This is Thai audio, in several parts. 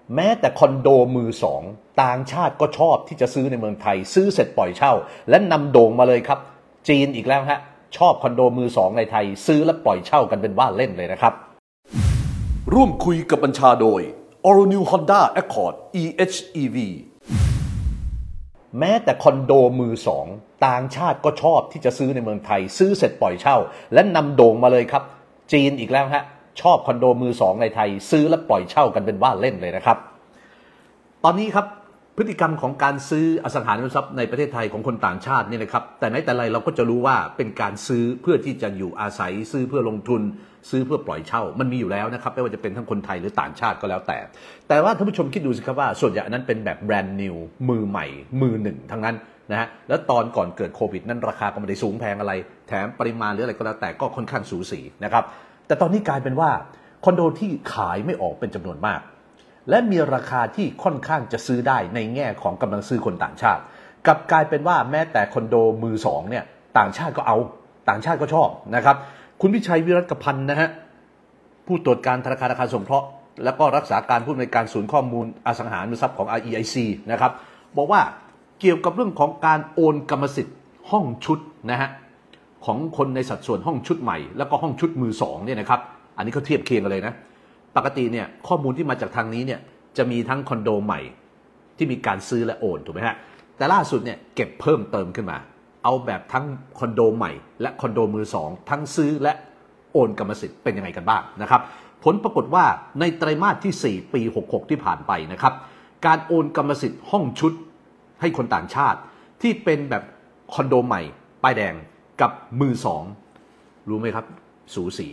แม้แต่คอนโดมือสองต่างชาติก็ชอบที่จะซื้อในเมืองไทยซื้อเสร็จปล่อยเช่าและนำโด่งมาเลยครับจีนอีกแล้วฮะชอบคอนโดมือสองในไทยซื้อและปล่อยเช่ากันเป็นว่าเล่นเลยนะครับร่วมคุยกับบัญชาโดย All New Honda Accord EHEV แม้แต่คอนโดมือสองต่างชาติก็ชอบที่จะซื้อในเมืองไทยซื้อเสร็จปล่อยเช่าและนำโด่งมาเลยครับจีนอีกแล้วฮะชอบคอนโดมือสองในไทยซื้อและปล่อยเช่ากันเป็นว่าเล่นเลยนะครับตอนนี้ครับพฤติกรรมของการซื้ออสังหาริมทรัพย์ในประเทศไทยของคนต่างชาตินี่นะครับแต่ไหนแต่ไรเราก็จะรู้ว่าเป็นการซื้อเพื่อที่จะอยู่อาศัยซื้อเพื่อลงทุนซื้อเพื่อปล่อยเช่ามันมีอยู่แล้วนะครับไม่ว่าจะเป็นทั้งคนไทยหรือต่างชาติก็แล้วแต่ว่าท่านผู้ชมคิดดูสิครับว่าส่วนใหญ่นั้นเป็นแบบแบรนด์นิวมือใหม่มือหนึ่งทั้งนั้นนะฮะแล้วตอนก่อนเกิดโควิดนั้นราคาก็ไม่ได้สูงแพงอะไรแถมปริมาณหรืออะไรก็แล้วแต่ก็ค่อนข้างสูสีนะครับแต่ตอนนี้กลายเป็นว่าคอนโดที่ขายไม่ออกเป็นจำนวนมากและมีราคาที่ค่อนข้างจะซื้อได้ในแง่ของกำลังซื้อคนต่างชาติกลับกลายเป็นว่าแม้แต่คอนโดมือสองเนี่ยต่างชาติก็เอาต่างชาติก็ชอบนะครับคุณวิชัยวิรัตพันธ์นะฮะผู้ตรวจการธนาคารอาคารสงเคราะห์แล้วก็รักษาการผู้อำนวยการศูนย์ข้อมูลอสังหาริมทรัพย์ของ REIC นะครับบอกว่าเกี่ยวกับเรื่องของการโอนกรรมสิทธิ์ห้องชุดนะฮะของคนในสัดส่วนห้องชุดใหม่แล้วก็ห้องชุดมือสองเนี่ยนะครับอันนี้เขาเทียบเคียงกันเลยนะปกติเนี่ยข้อมูลที่มาจากทางนี้เนี่ยจะมีทั้งคอนโดใหม่ที่มีการซื้อและโอนถูกไหมฮะแต่ล่าสุดเนี่ยเก็บเพิ่มเติมขึ้นมาเอาแบบทั้งคอนโดใหม่และคอนโดมือสองทั้งซื้อและโอนกรรมสิทธิ์เป็นยังไงกันบ้างนะครับผลปรากฏว่าในไตรมาสที่4ปี66ที่ผ่านไปนะครับการโอนกรรมสิทธิ์ห้องชุดให้คนต่างชาติที่เป็นแบบคอนโดใหม่ป้ายแดงกับมือสองรู้ไหมครับสูสี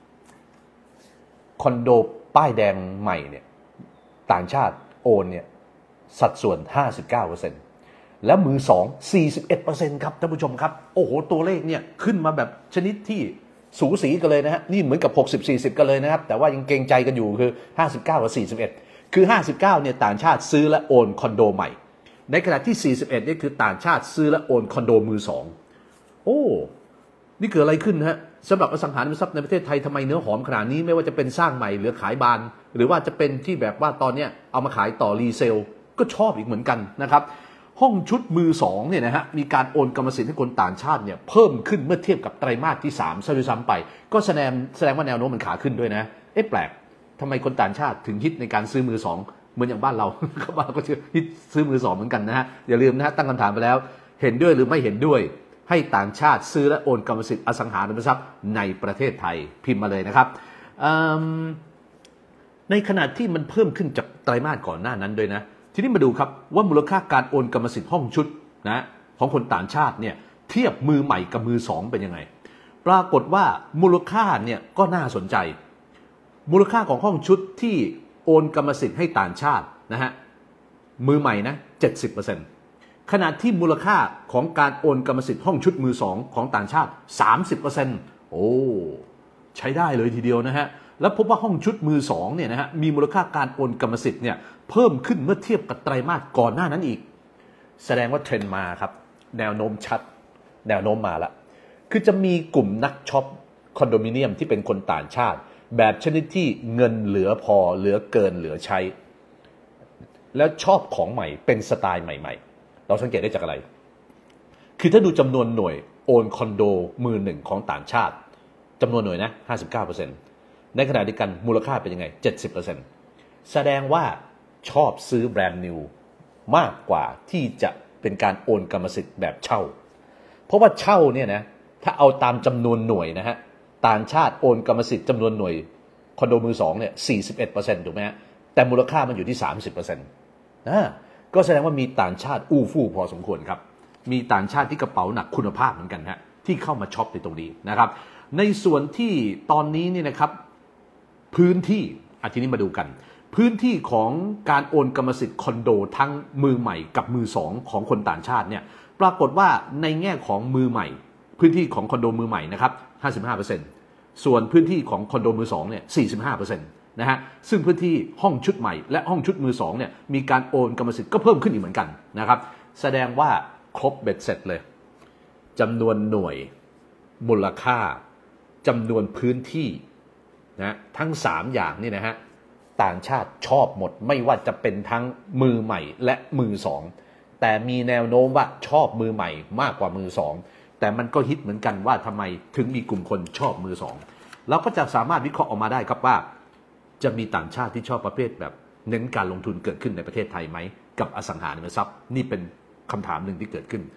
คอนโดป้ายแดงใหม่เนี่ยต่างชาติโอนเนี่ยสัดส่วน 59% แล้วมือสอง 41% ครับท่านผู้ชมครับโอ้โหตัวเลขเนี่ยขึ้นมาแบบชนิดที่สูสีกันเลยนะฮะนี่เหมือนกับ60-40กันเลยนะครับแต่ว่ายังเกรงใจกันอยู่คือ59กับ41คือ59เนี่ยต่างชาติซื้อและโอนคอนโดใหม่ในขณะที่41นี่คือต่างชาติซื้อและโอนคอนโดมือสองโอ้นี่เกิดอะไรขึ้นฮะสำหรับอสังหาริมทรัพย์ในประเทศไทยทำไมเนื้อหอมขนาดนี้ไม่ว่าจะเป็นสร้างใหม่หรือขายบานหรือว่าจะเป็นที่แบบว่าตอนนี้เอามาขายต่อรีเซลก็ชอบอีกเหมือนกันนะครับห้องชุดมือสองเนี่ยนะฮะมีการโอนกรรมสิทธิ์ให้คนต่างชาติเนี่ยเพิ่มขึ้นเมื่อเทียบกับไตรมาสที่3ซะด้วยซ้ำไปก็แสดงว่าแนวโน้มมันขาขึ้นด้วยนะแปลกทำไมคนต่างชาติถึงฮิตในการซื้อมือสองเหมือนอย่างบ้านเราบ้านเราก็ฮิตซื้อมือสองเหมือนกันนะฮะอย่าลืมนะฮะตั้งคำถามไปแล้วเห็นด้วยหรือไม่เห็นด้วยให้ต่างชาติซื้อและโอนกรรมสิทธิ์อสังหาริมทรัพย์ในประเทศไทยพิมพ์มาเลยนะครับในขณะที่มันเพิ่มขึ้นจากไตรมาสก่อนหน้านั้นด้วยนะทีนี้มาดูครับว่ามูลค่าการโอนกรรมสิทธิ์ห้องชุดนะของคนต่างชาติเนี่ยเทียบมือใหม่กับมือสองเป็นยังไงปรากฏว่ามูลค่าเนี่ยก็น่าสนใจมูลค่าของห้องชุดที่โอนกรรมสิทธิ์ให้ต่างชาตินะฮะมือใหม่นะ 70%ขณะที่มูลค่าของการโอนกรรมสิทธิ์ห้องชุดมือสองของต่างชาติ 30% โอ้ใช้ได้เลยทีเดียวนะฮะแล้วพบว่าห้องชุดมือสองเนี่ยนะฮะมีมูลค่าการโอนกรรมสิทธิ์เนี่ยเพิ่มขึ้นเมื่อเทียบกับไตรมาสก่อนหน้านั้นอีกแสดงว่าเทรนด์มาครับแนวโน้มชัดแนวโน้มมาแล้วคือจะมีกลุ่มนักช็อปคอนโดมิเนียมที่เป็นคนต่างชาติแบบชนิดที่เงินเหลือพอเหลือเกินเหลือใช้แล้วชอบของใหม่เป็นสไตล์ใหม่ๆเราสังเกตได้จากอะไรคือถ้าดูจำนวนหน่วยโอนคอนโดมือหนึ่งของต่างชาติจำนวนหน่วยนะ 59% ในขณะเดียวกันมูลค่าเป็นยังไง 70% แสดงว่าชอบซื้อแบรนด์นิวมากกว่าที่จะเป็นการโอนกรรมสิทธิ์แบบเช่าเพราะว่าเช่าเนี่ยนะถ้าเอาตามจำนวนหน่วยนะฮะต่างชาติโอนกรรมสิทธิ์จำนวนหน่วยคอนโดมือสองเนี่ย 41% ถูกไหมฮะแต่มูลค่ามันอยู่ที่ 30%ก็แสดงว่ามีต่างชาติอู้ฟู่พอสมควรครับมีต่างชาติที่กระเป๋าหนักคุณภาพเหมือนกันฮะที่เข้ามาช็อปในตรงนี้นะครับในส่วนที่ตอนนี้เนี่ยนะครับพื้นที่ทีนี้มาดูกันพื้นที่ของการโอนกรรมสิทธิ์คอนโดทั้งมือใหม่กับมือสองของคนต่างชาติเนี่ยปรากฏว่าในแง่ของมือใหม่พื้นที่ของคอนโดมือใหม่นะครับ 55% ส่วนพื้นที่ของคอนโดมือสองเนี่ย 45% นะฮะซึ่งพื้นที่ห้องชุดใหม่และห้องชุดมือสองเนี่ยมีการโอนกรรมสิทธิ์ก็เพิ่มขึ้นอีกเหมือนกันนะครับแสดงว่าครบเบ็ดเสร็จเลยจำนวนหน่วยมูลค่าจำนวนพื้นที่นะทั้ง3อย่างนี่นะฮะต่างชาติชอบหมดไม่ว่าจะเป็นทั้งมือใหม่และมือสองแต่มีแนวโน้มว่าชอบมือใหม่มากกว่ามือสองแต่มันก็ฮิตเหมือนกันว่าทำไมถึงมีกลุ่มคนชอบมือสองเราก็จะสามารถวิเคราะห์ออกมาได้ครับว่าจะมีต่างชาติที่ชอบประเภทแบบเน้นการลงทุนเกิดขึ้นในประเทศไทยไหมกับอสังหาริมทรัพย์นี่เป็นคำถามหนึ่งที่เกิดขึ้น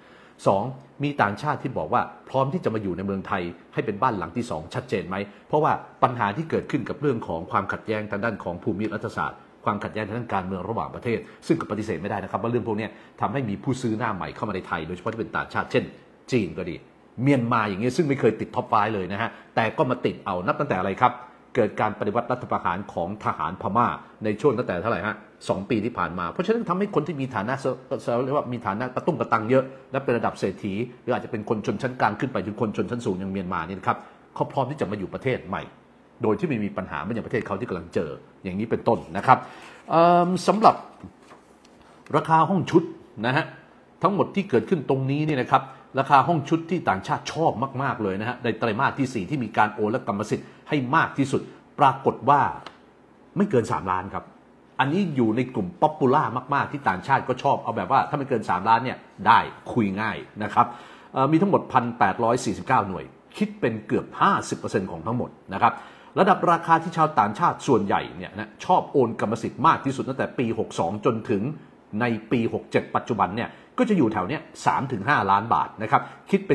2มีต่างชาติที่บอกว่าพร้อมที่จะมาอยู่ในเมืองไทยให้เป็นบ้านหลังที่2ชัดเจนไหมเพราะว่าปัญหาที่เกิดขึ้นกับเรื่องของความขัดแย้งทางด้านของภูมิรัฐศาสตร์ความขัดแย้งทางด้านการเมืองระหว่างประเทศซึ่งก็ปฏิเสธไม่ได้นะครับว่าเรื่องพวกนี้ทำให้มีผู้ซื้อหน้าใหม่เข้ามาในไทยโดยเฉพาะที่เป็นต่างชาติเช่นจีนก็ดีเมียนมาอย่างเงี้ยซึ่งไม่เคยติดท็อปไฟว์เลยนะฮะแต่ก็มาติดเอานับตั้งแต่อะไรครับเกิดการปฏิวัติรัฐประหารของทหารพม่าในช่วงตั้งแต่เท่าไหร่ฮะ2 ปีที่ผ่านมาเพราะฉะนั้นทำให้คนที่มีฐานะเรียกว่ามีฐานะกระตุ้งกระตังเยอะและเป็นระดับเศรษฐีหรืออาจจะเป็นคนชนชั้นกลางขึ้นไปถึงคนชนชั้นสูงอย่างเมียนมานี่นะครับเขาพร้อมที่จะมาอยู่ประเทศใหม่โดยที่ไม่มีปัญหาเหมือนอย่างประเทศเขาที่กำลังเจออย่างนี้เป็นต้นนะครับสำหรับราคาห้องชุดนะฮะทั้งหมดที่เกิดขึ้นตรงนี้เนี่ยนะครับราคาห้องชุดที่ต่างชาติชอบมากๆเลยนะฮะในไตรมาสที่4ที่มีการโอนและกรรมสิทธิ์ให้มากที่สุดปรากฏว่าไม่เกิน3 ล้านครับอันนี้อยู่ในกลุ่มป๊อปปูล่ามากๆที่ต่างชาติก็ชอบเอาแบบว่าถ้าไม่เกิน3 ล้านเนี่ยได้คุยง่ายนะครับมีทั้งหมด 1,849 หน่วยคิดเป็นเกือบ 50% ของทั้งหมดนะครับระดับราคาที่ชาวต่างชาติส่วนใหญ่เนี่ยนะชอบโอนกรรมสิทธิ์มากที่สุดตั้งแต่ปี62จนถึงในปี67ปัจจุบันเนี่ยก็จะอยู่แถวเนี้ย 3-5 ล้านบาทนะครับคิดเป็น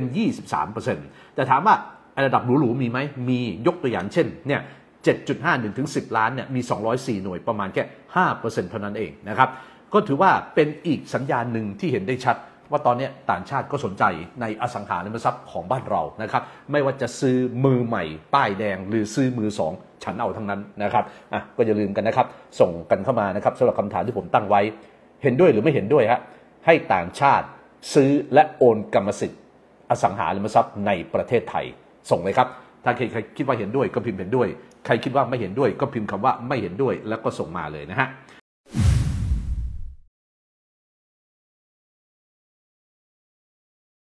23% แต่ถามว่าระดับหรูๆมีไหมมียกตัวอย่างเช่นเนี่ย 7.51 ถึง 10 ล้านเนี่ยมี204หน่วยประมาณแค่ 5% เท่านั้นเองนะครับก็ถือว่าเป็นอีกสัญญาณหนึ่งที่เห็นได้ชัดว่าตอนนี้ต่างชาติก็สนใจในอสังหาริมทรัพย์ของบ้านเรานะครับไม่ว่าจะซื้อมือใหม่ป้ายแดงหรือซื้อมือสองฉันเอาทั้งนั้นนะครับก็อย่าลืมกันนะครับส่งกันเข้ามานะครับสำหรับคำถามที่ผมตั้งไว้เห็นด้วยหรือไม่เห็นด้วยฮะให้ต่างชาติซื้อและโอนกรรมสิทธิ์อสังหาริมทรัพย์ในประเทศไทยส่งเลยครับถ้าใครคิดว่าเห็นด้วยก็พิมพ์เห็นด้วยใครคิดว่าไม่เห็นด้วยก็พิมพ์คำว่าไม่เห็นด้วยแล้วก็ส่งมาเลยนะฮะ